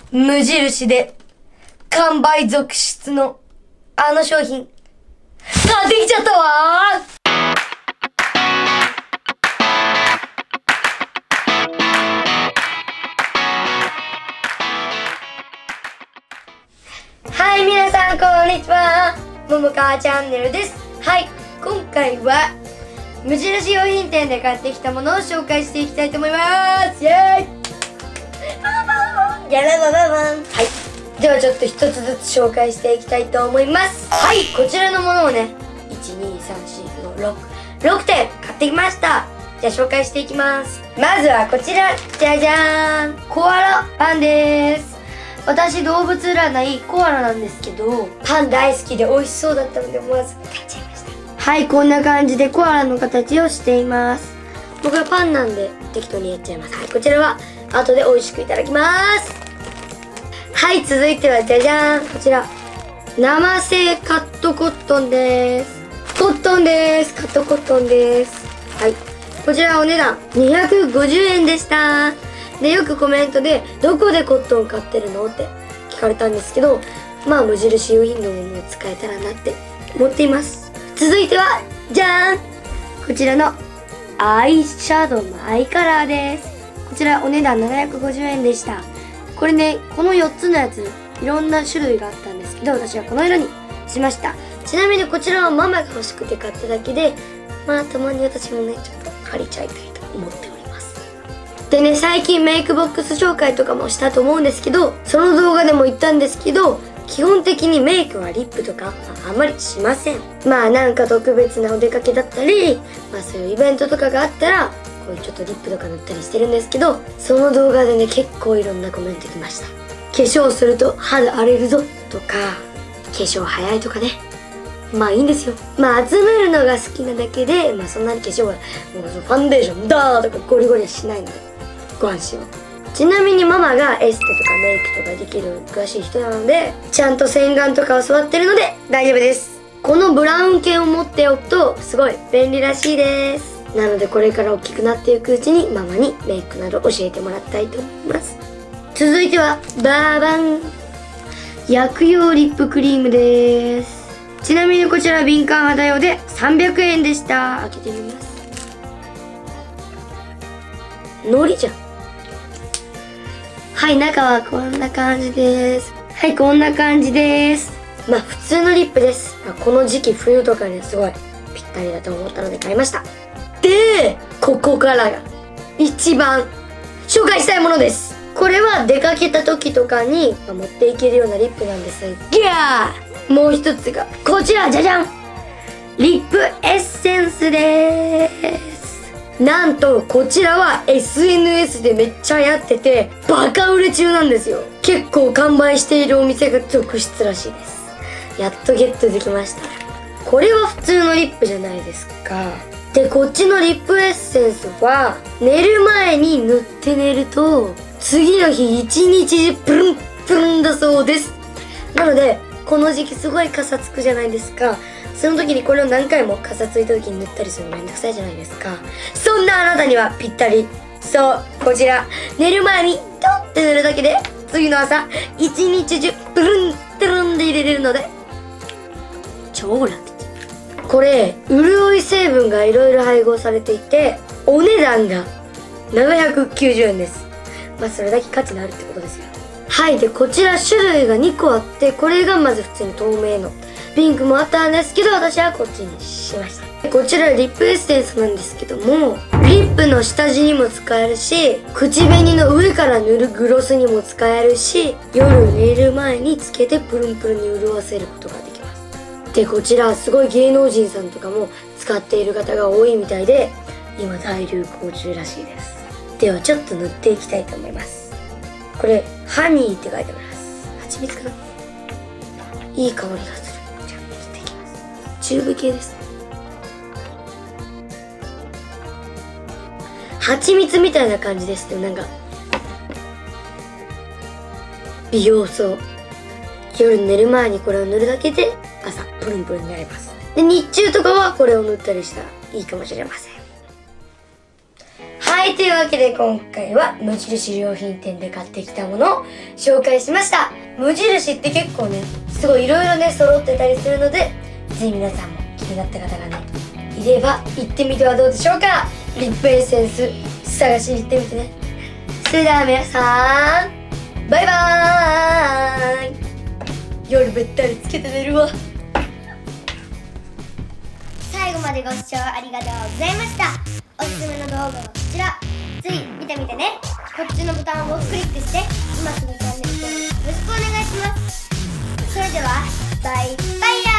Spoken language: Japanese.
無印で完売続出のあの商品買ってきちゃったわー。はい、皆さんこんにちは。ももかチャンネルです。はい、今回は無印良品店で買ってきたものを紹介していきたいと思います。イェーイ。ギャラバババン。はい、ではちょっと一つずつ紹介していきたいと思います。はい、こちらのものをね、1234566点買ってきました。じゃあ紹介していきます。まずはこちら、じゃじゃーん、コアラパンです。私動物占いコアラなんですけど、パン大好きで美味しそうだったので思わず買っちゃいました。はい、こんな感じでコアラの形をしています。僕はパンなんで適当にやっちゃいます。はい、こちらは後で美味しくいただきます。はい、続いてはじゃじゃーん、こちら生製カットコットンです。コットンです。カットコットンです。はい、こちらお値段250円でした。で、よくコメントでどこでコットン買ってるのって聞かれたんですけど、まあ無印良品のものを使えたらなって思っています。続いてはじゃーん、こちらのアイシャドウのアイカラーです。こちらお値段750円でした。これね、この4つのやついろんな種類があったんですけど、私はこの色にしました。ちなみにこちらはママが欲しくて買っただけで、まあたまに私もねちょっと借りちゃいたいと思っております。でね、最近メイクボックス紹介とかもしたと思うんですけど、その動画でも言ったんですけど、基本的にメイクはリップとかあんまりしません。まあなんか特別なお出かけだったり、まあそういうイベントとかがあったらこういうちょっとリップとか塗ったりしてるんですけど、その動画でね結構いろんなコメント来ました。化粧すると肌荒れるぞとか、化粧早いとかね。まあいいんですよ。まあ集めるのが好きなだけで、まあそんなに化粧はもうファンデーションだーとかゴリゴリはしないのでご安心を。ちなみにママがエステとかメイクとかできる詳しい人なので、ちゃんと洗顔とか教わってるので大丈夫です。このブラウン系を持っておくとすごい便利らしいです。なのでこれから大きくなっていくうちにママにメイクなど教えてもらいたいと思います。続いてはバーバン、薬用リップクリームです。ちなみにこちら敏感肌用で300円でした。開けてみます。海苔じゃん。はい、中はこんな感じです。はい、こんな感じです。まあ普通のリップです。まあ、この時期冬とかにすごいぴったりだと思ったので買いました。で、ここからが一番紹介したいものです。これは出かけた時とかに持っていけるようなリップなんですが、もう一つがこちら、じゃじゃん、リップエッセンスです。なんとこちらは SNS でめっちゃ流行っててバカ売れ中なんですよ。結構完売しているお店が続出らしいです。やっとゲットできました。これは普通のリップじゃないですか。で、こっちのリップエッセンスは寝る前に塗って寝ると次の日一日中プルンプルンだそうです。なのでこの時期すごいカサつくじゃないですか。その時にこれを何回もカサついた時に塗ったりするのめんどくさいじゃないですか。そんなあなたにはぴったり。そう、こちら寝る前にドンって塗るだけで次の朝一日中プルンプルンで入れれるので超楽。これ潤い成分がいろいろ配合されていてお値段が790円です。まあそれだけ価値のあるってことですよ。はい、でこちら種類が2個あって、これがまず普通に透明のピンクもあったんですけど、私はこっちにしました。こちらリップエッセンスなんですけども、リップの下地にも使えるし、口紅の上から塗るグロスにも使えるし、夜寝る前につけてプルンプルンに潤わせることができます。でこちらすごい芸能人さんとかも使っている方が多いみたいで今大流行中らしいです。ではちょっと塗っていきたいと思います。これハニーって書いてます。蜂蜜かな。いい香りがする。じゃあ塗っていきます。チューブ系です。蜂蜜みたいな感じですね。なんか美容層。夜寝る前にこれを塗るだけで朝プルンプルンになります。で日中とかはこれを塗ったりしたらいいかもしれません。ははい、というわけで今回は無印良品店で買ってきたものを紹介しました。無印って結構ね、すごい色々ね、揃ってたりするので、ぜひ皆さんも気になった方がね、いれば行ってみてはどうでしょうか。リップエッセンス探しに行ってみてね。それでは皆さん、バイバーイ。夜べったりつけて寝るわ。 最後までご視聴ありがとうございました。おすすめの動画はこちら。ぜひ見てみてね。こっちのボタンをクリックして今すぐチャンネル登録よろしくお願いします。それではバイバイ。